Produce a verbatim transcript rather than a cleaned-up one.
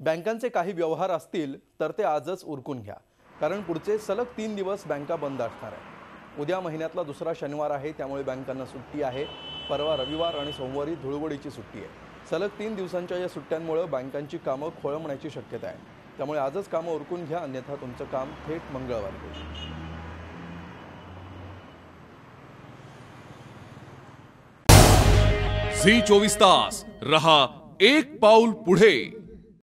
बँकांचे काही व्यवहार असतील तर ते आजच उरकून घ्या, कारण पुढचे सलग तीन दिवस बँका बंद असणार आहे। उद्या महिन्यातला दुसरा शनिवार आहे, त्यामुळे बँकांना सुट्टी आहे। परवा रविवार आणि सोमवारी धुळवडीची सुट्टी आहे। सलग तीन दिवसांच्या या सुट्ट्यांमुळे बँकांची कामं खोळंबण्याची शक्यता आहे, त्यामुळे आजच कामं उरकून घ्या, अन्यथा तुमचं काम थेट मंगळवारी होईल। झी चोवीस तास रहा एक पाऊल पुढे।